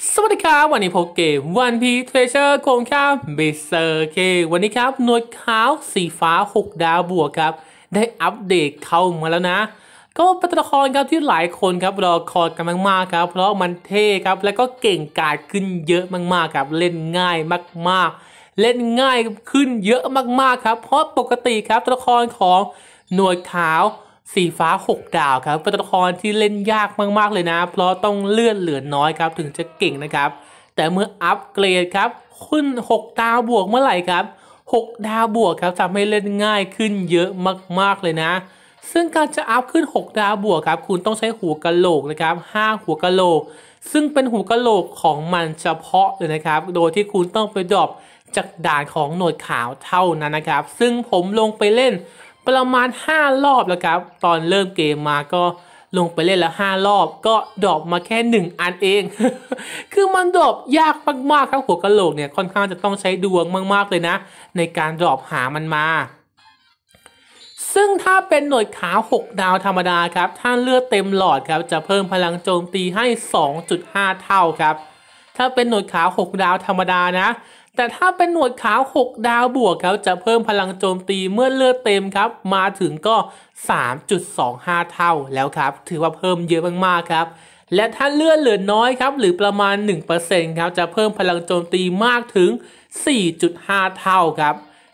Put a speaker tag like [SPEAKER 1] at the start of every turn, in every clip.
[SPEAKER 1] สวัสดีครับวันนี้พบเกมวันพีเทรเชอร์โคงครับเบเซอร์เควันนี้ครับหน่วยขาวสีฟ้า6 ดาวบวกครับได้อัปเดตเข้ามาแล้วนะก็เป็นตัวละครครับที่หลายคนครับรอคอยกันมากๆครับเพราะมันเท่ครับแล้วก็เก่งกาจขึ้นเยอะมากๆครับเล่นง่ายมากๆเล่นง่ายขึ้นเยอะมากๆครับเพราะปกติครับตัวละครของหน่วยขาวสีฟ้า6 ดาวครับเป็นตัวละครที่เล่นยากมากๆเลยนะเพราะต้องเลื่อนเหลือน้อยครับถึงจะเก่งนะครับแต่เมื่ออัปเกรดครับขึ้น6 ดาวบวกเมื่อไหร่ครับ6 ดาวบวกครับทำให้เล่นง่ายขึ้นเยอะมากๆเลยนะซึ่งการจะอัพขึ้น6 ดาวบวกครับคุณต้องใช้หัวกะโหลกนะครับ5 หัวกะโหลกซึ่งเป็นหัวกะโหลกของมันเฉพาะเลยนะครับโดยที่คุณต้องไปดรอปจากด่านของหน่วยขาวเท่านั้นนะครับซึ่งผมลงไปเล่นประมาณ5 รอบแล้วครับตอนเริ่มเกมมาก็ลงไปเล่นแล้ว5 รอบก็ดรอปมาแค่1 อันเอง คือมันดรอปยากมากๆครับหัวกะโหลกเนี่ยค่อนข้างจะต้องใช้ดวงมากๆเลยนะในการดรอปหามันมาซึ่งถ้าเป็นหน่วยขาว6 ดาวธรรมดาครับถ้าเลือดเต็มหลอดครับจะเพิ่มพลังโจมตีให้ 2.5 เท่าครับถ้าเป็นหน่วยขาว6 ดาวธรรมดานะแต่ถ้าเป็นหน่วยขาว6 ดาวบวกครับจะเพิ่มพลังโจมตีเมื่อเลือดเต็มครับมาถึงก็ 3.25 เท่าแล้วครับถือว่าเพิ่มเยอะมากๆครับและถ้าเลือดเหลือน้อยครับหรือประมาณ 1% ครับจะเพิ่มพลังโจมตีมากถึง 4.5 เท่าครับ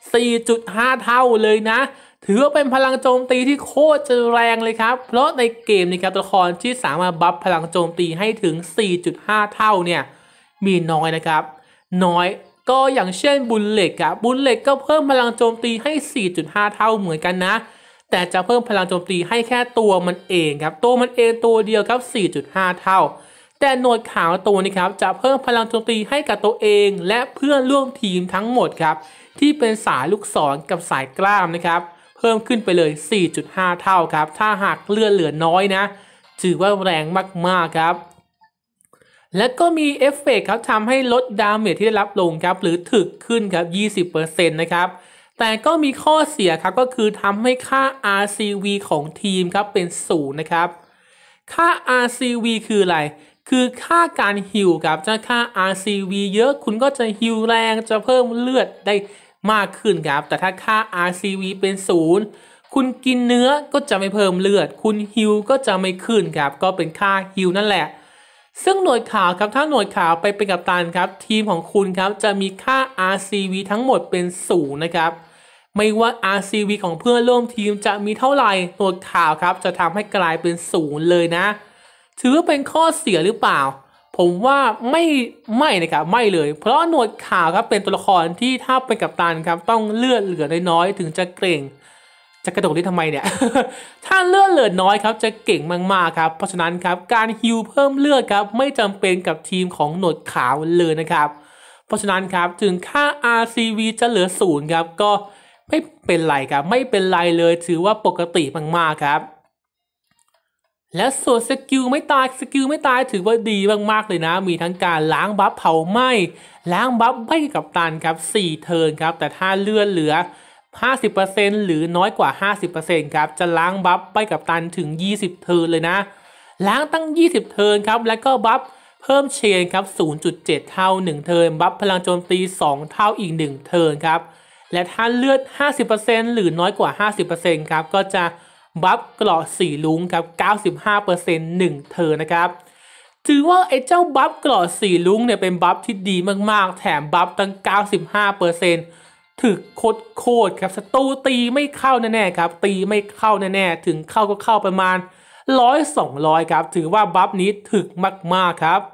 [SPEAKER 1] 4.5 เท่าเลยนะถือว่าเป็นพลังโจมตีที่โคตรจะแรงเลยครับเพราะในเกมนี้ครับตัวละครที่สามารถบัฟพลังโจมตีให้ถึง 4.5 เท่าเนี่ยมีน้อยนะครับน้อยก็อย่างเช่นบุลเล็กครับบุลเล็กก็เพิ่มพลังโจมตีให้ 4.5 เท่าเหมือนกันนะแต่จะเพิ่มพลังโจมตีให้แค่ตัวมันเองครับตัวมันเองตัวเดียวครับ 4.5 เท่าแต่หน่วยขาวตัวนี้ครับจะเพิ่มพลังโจมตีให้กับตัวเองและเพื่อนร่วมทีมทั้งหมดครับที่เป็นสายลูกศรกับสายกล้ามนะครับเพิ่มขึ้นไปเลย 4.5 เท่าครับถ้าหากเลือดเหลือน้อยนะถือว่าแรงมากๆครับและก็มีเอฟเฟกต์ครับทำให้ลดดาเมจที่ได้รับลงครับหรือถึกขึ้นครับ 20% นะครับแต่ก็มีข้อเสียครับก็คือทำให้ค่า RCV ของทีมครับเป็น0นะครับค่า RCV คืออะไรคือค่าการฮิลครับถ้าค่า RCV เยอะคุณก็จะฮิลแรงจะเพิ่มเลือดได้มากขึ้นครับแต่ถ้าค่า RCV เป็น0คุณกินเนื้อก็จะไม่เพิ่มเลือดคุณฮิลก็จะไม่ขึ้นครับก็เป็นค่าฮิลนั่นแหละซึ่งหน่วยขาวครับถ้าหน่วยขาวไปเป็นกัปตันครับทีมของคุณครับจะมีค่า RCV ทั้งหมดเป็น0นะครับไม่ว่า RCV ของเพื่อนร่วมทีมจะมีเท่าไหร่หน่วยขาวครับจะทำให้กลายเป็น0เลยนะถือว่าเป็นข้อเสียหรือเปล่าผมว่าไม่นะครับไม่เลยเพราะหน่วยขาวครับเป็นตัวละครที่ถ้าเป็นกัปตันครับต้องเลือดเหลือน้อยๆถึงจะเก่งจะกระโดดได้ทำไมเนี่ย ถ้าเลือดเหลือน้อยครับจะเก่งมากๆครับเพราะฉะนั้นครับการฮิลเพิ่มเลือดครับไม่จำเป็นกับทีมของหนวดขาวเลยนะครับเพราะฉะนั้นครับถึงค่า RCV จะเหลือ0ครับก็ไม่เป็นไรครับไม่เป็นไรเลยถือว่าปกติมากๆครับและส่วนสกิลไม่ตายถือว่าดีมากๆเลยนะมีทั้งการล้างบัฟเผาไหม้ล้างบัฟไม่กับตันครับ4 เทิร์นครับแต่ถ้าเลือดเหลือ50% หรือน้อยกว่า 50% ครับจะล้างบัฟไปกับตันถึง20 เทิร์นเลยนะล้างตั้ง20 เทิร์นครับแล้วก็บัฟเพิ่มเชนครับ 0.7 เท่า1 เทิร์นบัฟพลังโจมตี2 เท่าอีก1 เทิร์นครับและถ้าเลือด 50% หรือน้อยกว่า 50% ครับก็จะบัฟเกราะ4ลุ้งครับ 95% 1 เทิร์นนะครับถือว่าไอ้เจ้าบัฟเกราะ4ลุ้งเนี่ยเป็นบัฟที่ดีมากๆแถมบัฟตั้ง 95%ถึกโคตรครับศัตรูตีไม่เข้าแน่ๆครับตีไม่เข้าแน่ๆถึงเข้าก็เข้าประมาณ100-200ครับถือว่าบัฟนี้ถึกมากๆครับ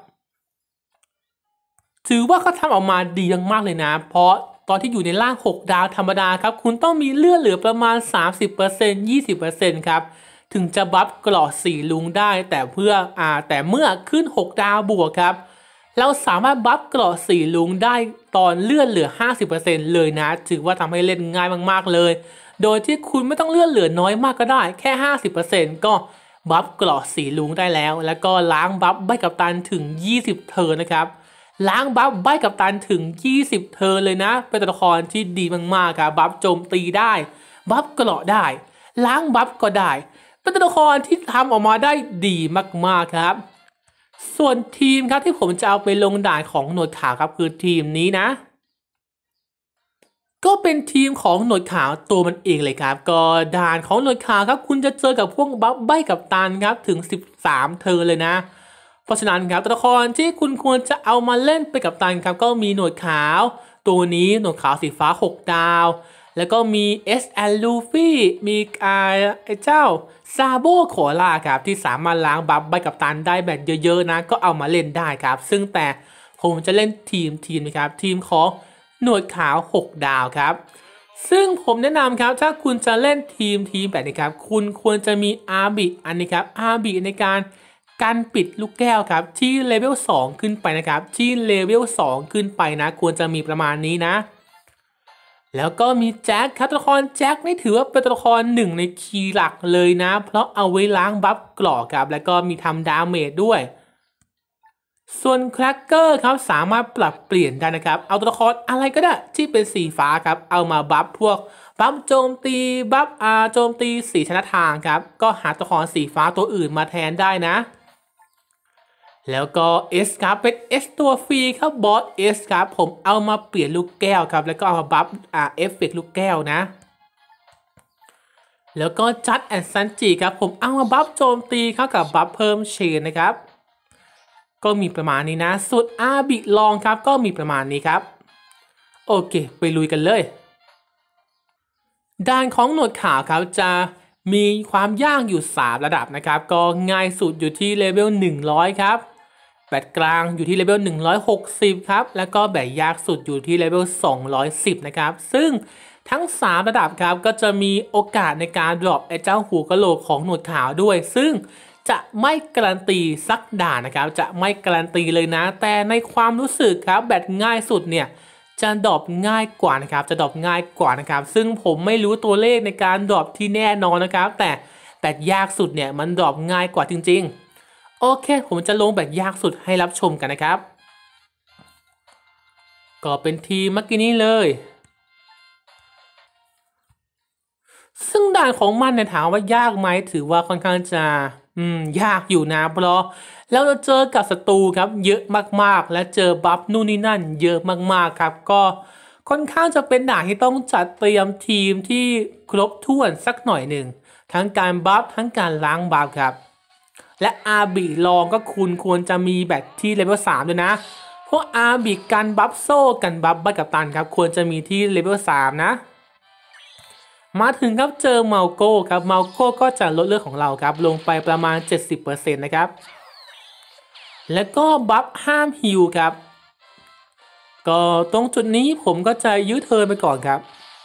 [SPEAKER 1] ถือว่าเขาทำออกมาดีมากๆเลยนะเพราะตอนที่อยู่ในร่าง6 ดาวธรรมดาครับคุณต้องมีเลือดเหลือประมาณ 30% 20% ครับถึงจะบัฟเกราะ4ลุงได้แต่เมื่อขึ้น6 ดาวบวกครับเราสามารถบัฟเกราะ4ลุงได้ตอนเลือดเหลือ 50% เลยนะถือว่าทำให้เล่นง่ายมากๆเลยโดยที่คุณไม่ต้องเลือดเหลือน้อยมากก็ได้แค่ 50% ก็บัฟเกราะ4ลุงได้แล้วก็ล้างบัฟใบกัปตันถึง20 เทิร์นนะครับล้างบัฟใบกัปตันถึง20 เทิร์นเลยนะเป็นตัวละครที่ดีมากๆครับบัฟโจมตีได้บัฟเกราะได้ล้างบัฟก็ได้เป็นตัวละครที่ทำออกมาได้ดีมากๆครับส่วนทีมครับที่ผมจะเอาไปลงด่านของหนวดขาวครับคือทีมนี้นะก็เป็นทีมของหนวดขาวตัวมันเองเลยครับก็ด่านของหนวดขาวครับคุณจะเจอกับพวกบัฟใบ้กับตันครับถึง13เธอเลยนะเพราะฉะนั้นครับตัวละครที่คุณควรจะเอามาเล่นไปกับตันครับก็มีหนวดขาวตัวนี้หนวดขาวสีฟ้า6ดาวแล้วก็มี SL Luffy มีไอ้เจ้าซาโบโคลาครับที่สามารถล้างบัฟใบกับตันได้แบบเยอะๆนะก็เอามาเล่นได้ครับซึ่งแต่ผมจะเล่นทีมนะครับทีมของหนวดขาว6ดาวครับซึ่งผมแนะนำครับถ้าคุณจะเล่นทีมแบบนี้ครับคุณควรจะมีอาร์บิอันนี้ครับอาร์บิในการปิดลูกแก้วครับที่เลเวล2ขึ้นไปนะครับที่เลเวล2ขึ้นไปนะควรจะมีประมาณนี้นะแล้วก็มีแจ็คครับตัวละครแจ็คนี่ถือว่าเป็นตัวละครหนึ่งในคีย์หลักเลยนะเพราะเอาไว้ล้างบัฟเกราะครับแล้วก็มีทำดาเมจด้วยส่วนแครกเกอร์ครับสามารถปรับเปลี่ยนได้นะครับเอาตัวละครอะไรก็ได้ที่เป็นสีฟ้าครับเอามาบัฟพวกบัฟโจมตีบัฟโจมตีสีชนะทางครับก็หาตัวละครสีฟ้าตัวอื่นมาแทนได้นะแล้วก็ S ครับเป็น S ตัวฟรีครับบอส S ครับผมเอามาเปลี่ยนลูกแก้วครับแล้วก็เอามาบัฟเอฟเฟกต์ลูกแก้วนะแล้วก็จัดแอนซันจิครับผมเอามาบัฟโจมตีเข้ากับบัฟเพิ่มเชนนะครับก็มีประมาณนี้นะสุดอาบิลองครับก็มีประมาณนี้ครับโอเคไปลุยกันเลยด่านของหนวดขาวครับจะมีความยากอยู่3ระดับนะครับก็ง่ายสุดอยู่ที่เลเวล100ครับแบบกลางอยู่ที่เลเวล160ครับแล้วก็แบบยากสุดอยู่ที่เลเวล210นะครับซึ่งทั้ง3ระดับครับก็จะมีโอกาสในการดรอปไอ้เจ้าหัวกะโหลกของหนวดขาวด้วยซึ่งจะไม่การันตีสักด่านนะครับจะไม่การันตีเลยนะแต่ในความรู้สึกครับแบบง่ายสุดเนี่ยจะดรอปง่ายกว่านะครับจะดรอปง่ายกว่านะครับซึ่งผมไม่รู้ตัวเลขในการดรอปที่แน่นอนนะครับแต่แบบยากสุดเนี่ยมันดรอปง่ายกว่าจริงๆโอเคผมจะลงแบบยากสุดให้รับชมกันนะครับก็เป็นทีมเมื่อกี้นี้เลยซึ่งด่านของมันเนี่ยถามว่ายากไหมถือว่าค่อนข้างจะยากอยู่นะเพราะแล้วเราเจอกับศัตรูครับเยอะมากๆและเจอบัฟนู่นนี่นั่นเยอะมากๆครับก็ค่อนข้างจะเป็นด่านที่ต้องจัดเตรียมทีมที่ครบถ้วนสักหน่อยหนึ่งทั้งการบัฟทั้งการล้างบัฟครับและอาร์บีลองก็คุณควรจะมีแบบที่เลเวล3ด้วยนะเพราะอาร์บีกันบัฟโซ่กันบัฟบัตกับตันครับควรจะมีที่เลเวล3นะมาถึงครับเจอเมาโก้ครับเมาโก้ก็จะลดเลือดของเราครับลงไปประมาณ 70% นะครับแล้วก็บัฟห้ามฮิลครับก็ตรงจุดนี้ผมก็จะยื้อเทิร์นไปก่อนครับ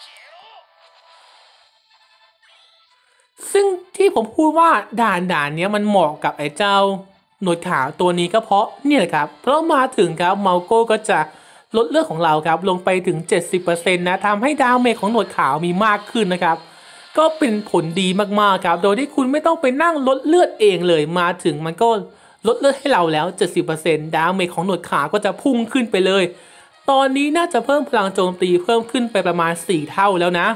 [SPEAKER 1] ซึ่งที่ผมพูดว่าด่านนี้มันเหมาะกับไอ้เจ้าหนวดขาวตัวนี้ก็เพราะนี่แหละครับเพราะมาถึงครับเมาโก้ก็จะลดเลือดของเราครับลงไปถึง 70% นะทำให้ดาเมจของหนวดขาวมีมากขึ้นนะครับก็เป็นผลดีมากๆครับโดยที่คุณไม่ต้องไปนั่งลดเลือดเองเลยมาถึงมันก็ลดเลือดให้เราแล้ว 70% ดาเมจของหนวดขาวก็จะพุ่งขึ้นไปเลยตอนนี้น่าจะเพิ่มพลังโจมตีเพิ่มขึ้นไปประมาณ4เท่าแล้วนะ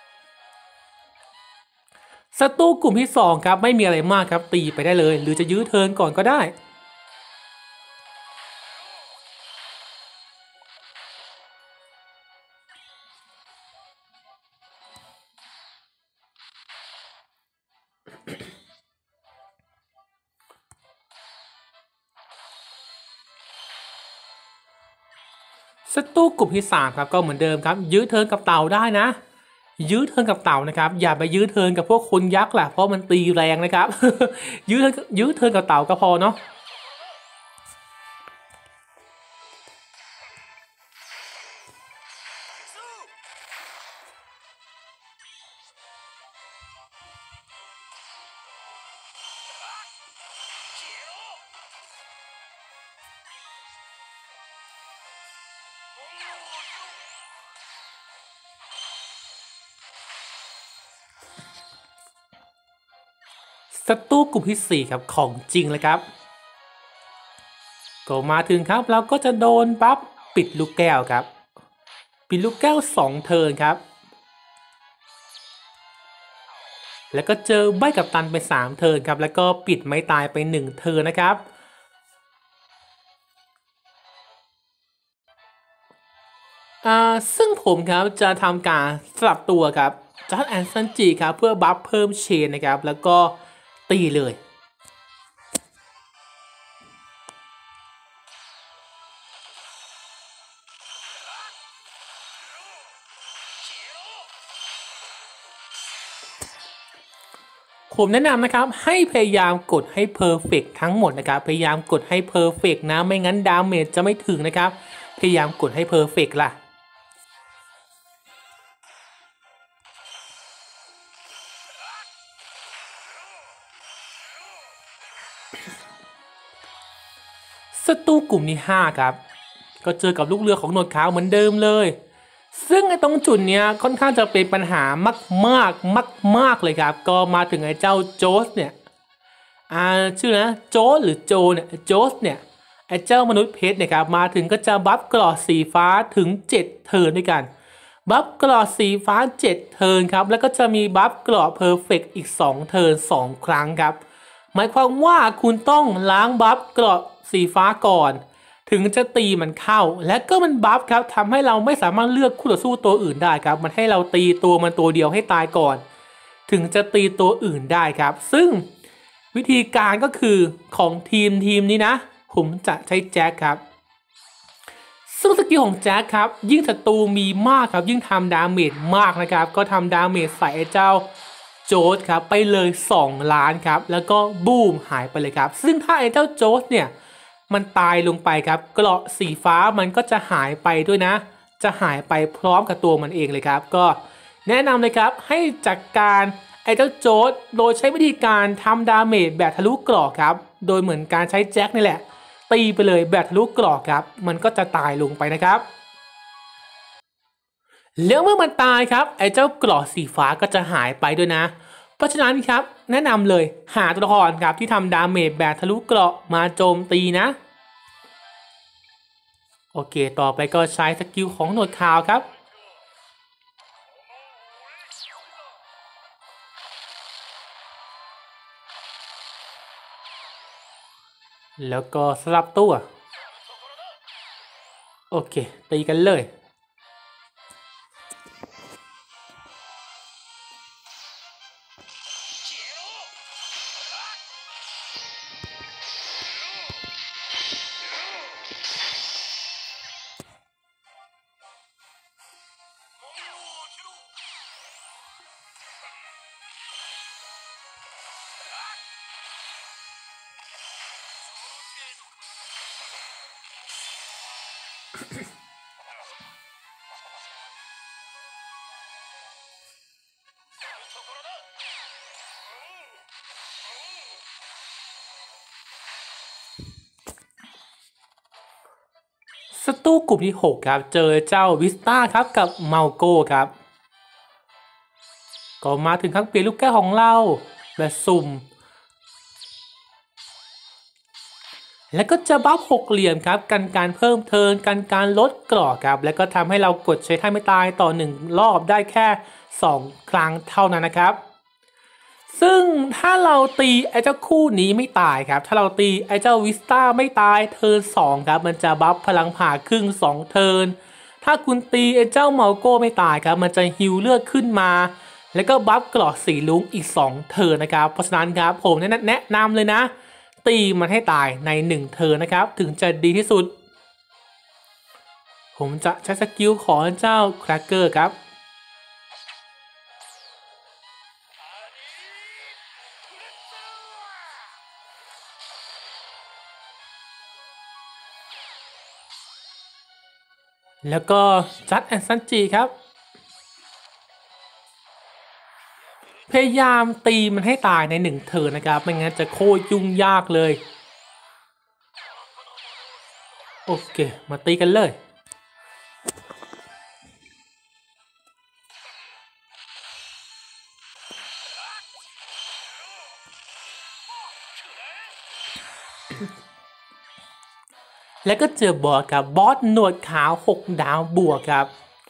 [SPEAKER 1] ศัตรูกลุ่มที่2ครับไม่มีอะไรมากครับตีไปได้เลยหรือจะยื้อเทิร์นก่อนก็ได้ศัตรูกลุ่มที่3ครับก็เหมือนเดิมครับยื้อเทิร์นกับเต่าได้นะยื้อเทิร์นกับเต่านะครับอย่าไปยื้อเทิร์นกับพวกคนยักษ์แหละเพราะมันตีแรงนะครับ ยื้อเทิร์นกับเต่าก็พอเนาะศัตรูกลุ่มที่4ครับของจริงเลยครับก็มาถึงครับเราก็จะโดนปั๊บปิดลูกแก้วครับปิดลูกแก้ว2เทิร์นครับแล้วก็เจอใบกับตันไป3เทิร์นครับแล้วก็ปิดไม้ตายไป1เทิร์นนะครับซึ่งผมครับจะทำการสลับตัวครับจัดแอนซันจิครับเพื่อบัฟเพิ่มเชนนะครับแล้วก็ตีเลยผมแนะนำนะครับให้พยายามกดให้เพอร์เฟกทั้งหมดนะครับพยายามกดให้เพอร์เฟกนะไม่งั้นดาเมจจะไม่ถึงนะครับพยายามกดให้เพอร์เฟกล่ะศัตรูกลุ่มที่5ครับก็เจอกับลูกเรือของหนวดขาวเหมือนเดิมเลยซึ่งไอ้ตรงจุดเนี้ยค่อนข้างจะเป็นปัญหามากเลยครับก็มาถึงไอ้เจ้าโจสเนี่ยชื่อนะโจสหรือโจเนี่ยโจสเนี่ยไอ้เจ้ามนุษย์เพชรเนี่ยครับมาถึงก็จะบัฟกรอดสีฟ้าถึง7เทิร์นด้วยกันบัฟกรอดสีฟ้า7เทิร์นครับแล้วก็จะมีบัฟกรอดเพอร์เฟกต์อีก2เทิร์น2ครั้งครับหมายความว่าคุณต้องล้างบัฟกรอดสีฟ้าก่อนถึงจะตีมันเข้าและก็มันบัฟครับทำให้เราไม่สามารถเลือกคู่ต่อสู้ตัวอื่นได้ครับมันให้เราตีตัวมันตัวเดียวให้ตายก่อนถึงจะตีตัวอื่นได้ครับซึ่งวิธีการก็คือของทีมนี้นะผมจะใช้แจ็คครับซึ่งสกิลของแจ็คครับยิ่งศัตรูมีมากครับยิ่งทำดาเมจมากนะครับก็ทำดาเมจใส่ไอ้เจ้าโจสครับไปเลย2ล้านครับแล้วก็บูมหายไปเลยครับซึ่งถ้าไอ้เจ้าโจสเนี่ยมันตายลงไปครับเกราะสีฟ้ามันก็จะหายไปด้วยนะจะหายไปพร้อมกับตัวมันเองเลยครับก็แนะนำเลยครับให้จัดการไอ้เจ้าโจสโดยใช้วิธีการทำดาเมจแบบทะลุเกราะครับโดยเหมือนการใช้แจ็คนี่แหละตีไปเลยแบบทะลุเกราะครับมันก็จะตายลงไปนะครับแล้วเมื่อมันตายครับไอ้เจ้าเกราะสีฟ้าก็จะหายไปด้วยนะเพราะฉะนั้นครับแนะนำเลยหาตัวละครครับที่ทำดาเมจแบบทะลุเกราะมาโจมตีนะโอเคต่อไปก็ใช้สกิลของหนวดขาวครับแล้วก็สลับตัวโอเคตีกันเลยศัตรูกลุ่มที่6ครับเจอเจ้าวิสตาครับกับเมาโก้ครับก็มาถึงครั้งเปลี่ยนลูกแก้วของเราแบบสุ่มแล้วก็จะบัฟ6เหลี่ยมครับกันการเพิ่มเทิร์นกันการลดเกราะครับแล้วก็ทำให้เรากดใช้ท่าไม่ตายต่อ1รอบได้แค่2ครั้งเท่านั้นนะครับซึ่งถ้าเราตีไอ้เจ้าคู่นี้ไม่ตายครับถ้าเราตีไอ้เจ้าวิสตาไม่ตายเทิร์น2ครับมันจะบัฟพลังผ่าครึ่ง2เทิร์นถ้าคุณตีไอ้เจ้าเมาโก้ไม่ตายครับมันจะฮิวเลือดขึ้นมาแล้วก็บัฟเกราะสีลุ้งอีก2เทิร์นนะครับเพราะฉะนั้นครับผมแนะนำเลยนะตีมันให้ตายใน1เทิร์นนะครับถึงจะดีที่สุดผมจะใช้สกิลของเจ้าแครกเกอร์ครับแล้วก็จัดแอนซันจีครับพยายามตีมันให้ตายใน1เทิร์นนะครับไม่งั้นจะโคตรยุ่งยากเลยโอเคมาตีกันเลยแล้วก็เจอบอสครับบอสหนวดขาว6ดาวบวกครับ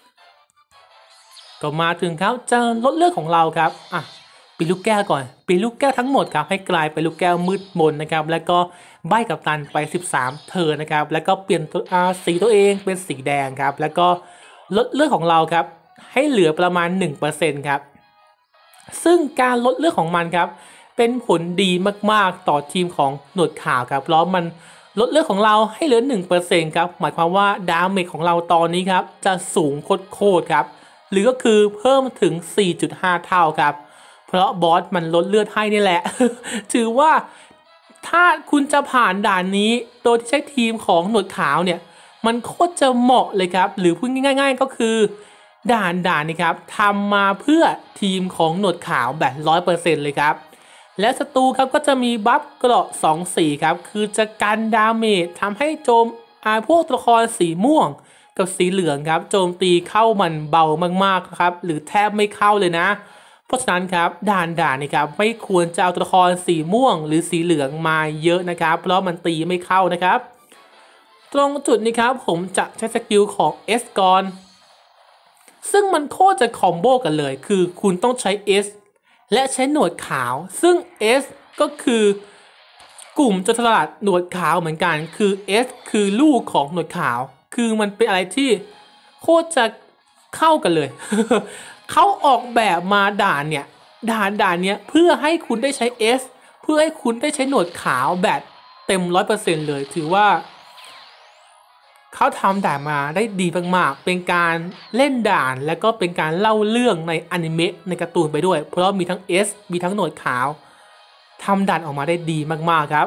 [SPEAKER 1] ก็มาถึงครับจะลดเลือดของเราครับปีลูกแก้วก่อนปีลูกแก้วทั้งหมดครับให้กลายเป็นลูกแก้วมืดมนนะครับแล้วก็ใบกับตันไป13เทิร์นนะครับแล้วก็เปลี่ยนสีตัวเองเป็นสีแดงครับแล้วก็ลดเลือดของเราครับให้เหลือประมาณ 1% ครับซึ่งการลดเลือดของมันครับเป็นผลดีมากๆต่อทีมของหนวดขาวครับเพราะมันลดเลือดของเราให้เหลือ 1% ครับหมายความว่าดาเมจของเราตอนนี้ครับจะสูงโคตรครับหรือก็คือเพิ่มถึง 4.5 เท่าครับเพราะบอสมันลดเลือดให้นี่แหละ ถือว่าถ้าคุณจะผ่านด่านนี้โดยที่ใช้ทีมของหนวดขาวเนี่ยมันโคตรจะเหมาะเลยครับหรือพูดง่ายๆก็คือด่านนี้ครับทำมาเพื่อทีมของหนวดขาวแบบ 100% เลยครับและศัตรูครับก็จะมีบัฟเกราะ2 สีครับคือจะกันดาเมจทำให้โจมพวกตัวละครสีม่วงกับสีเหลืองครับโจมตีเข้ามันเบามากๆครับหรือแทบไม่เข้าเลยนะเพราะฉะนั้นครับด่านนี้ครับไม่ควรจะเอาตัวละครสีม่วงหรือสีเหลืองมาเยอะนะครับเพราะมันตีไม่เข้านะครับตรงจุดนี้ครับผมจะใช้สกิลของ S ก่อนซึ่งมันโคตรจะคอมโบกันเลยคือคุณต้องใช้ S และใช้หนวดขาวซึ่ง S ก็คือกลุ่มโจรสลัดหนวดขาวเหมือนกันคือ S คือลูกของหนวดขาวคือมันเป็นอะไรที่โคตรจะเข้ากันเลย เขาออกแบบมาด่านเนี้ยเพื่อให้คุณได้ใช้ S เพื่อให้คุณได้ใช้หนวดขาวแบบเต็ม 100% เลยถือว่าเขาทำด่านมาได้ดีมากๆเป็นการเล่นด่านและก็เป็นการเล่าเรื่องในอนิเมะในการ์ตูนไปด้วยเพราะมีทั้ง S มีทั้งหนวดขาวทำด่านออกมาได้ดีมากๆครับ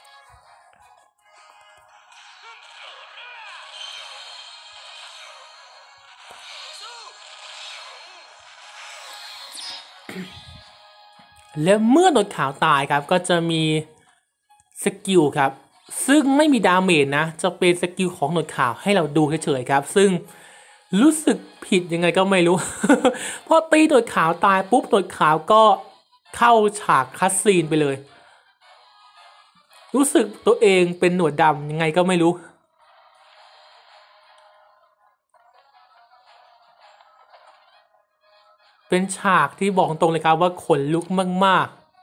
[SPEAKER 1] และเมื่อหนวดขาวตายครับก็จะมีสกิลครับซึ่งไม่มีดาเมจนะจะเป็นสกิลของหนวดขาวให้เราดูเฉยๆครับซึ่งรู้สึกผิดยังไงก็ไม่รู้ พอตีหนวดขาวตายปุ๊บหนวดขาวก็เข้าฉากคัสซีนไปเลยรู้สึกตัวเองเป็นหนวดดำยังไงก็ไม่รู้เป็นฉากที่บอกตรงเลยครับว่าขนลุกมาก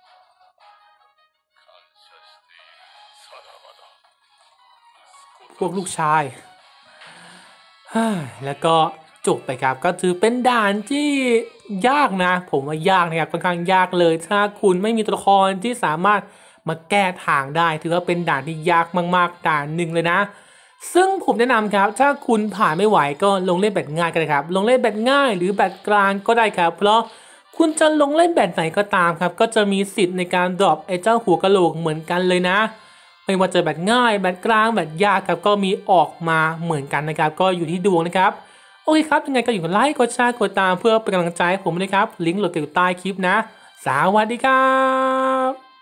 [SPEAKER 1] ๆพวกลูกชายแล้วก็จบไปครับก็ถือเป็นด่านที่ยากนะผมว่ายากนะครับค่อนข้างยากเลยถ้าคุณไม่มีตัวละครที่สามารถมาแก้ทางได้ถือว่าเป็นด่านที่ยากมากๆด่านหนึ่งเลยนะซึ่งผมแนะนำครับถ้าคุณผ่านไม่ไหวก็ลงเล่นแบบง่ายกันเลยครับลงเล่นแบบง่ายหรือแบบกลางก็ได้ครับเพราะคุณจะลงเล่นแบบไหนก็ตามครับก็จะมีสิทธิ์ในการดรอปไอ้เจ้าหัวกะโหลกเหมือนกันเลยนะไม่ว่าจะแบบง่ายแบบกลางแบบยากครับก็มีออกมาเหมือนกันนะครับก็อยู่ที่ดวงนะครับโอเคครับยังไงก็อยู่กดไลค์กดแชร์กดตามเพื่อเป็นกำลังใจให้ผมด้วยครับลิงก์โหลดอยู่ใต้คลิปนะสวัสดีครับ